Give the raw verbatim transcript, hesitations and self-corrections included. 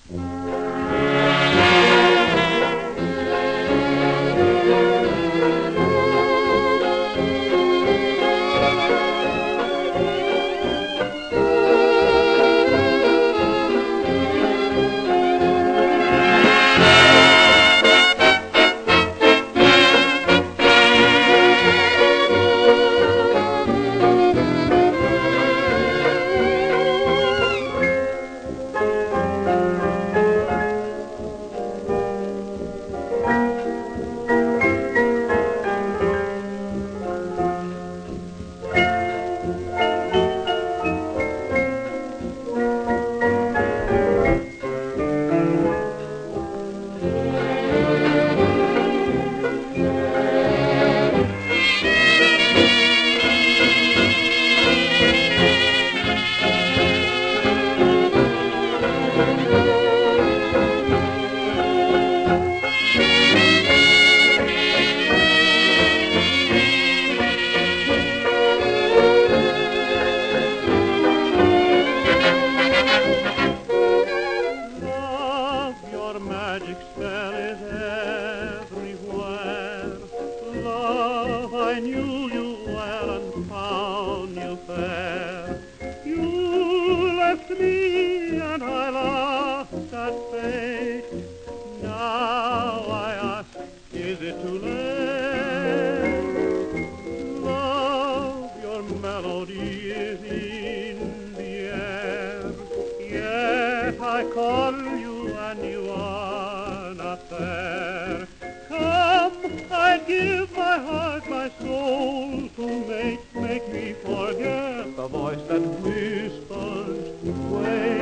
I knew you well and found you fair. You left me and I laughed at fate. Now I ask, is it too late? Love, your melody is in the air. Yet I call you and you are not there. Come, I give my heart, my soul to make, make me forget the voice that whispers, wait.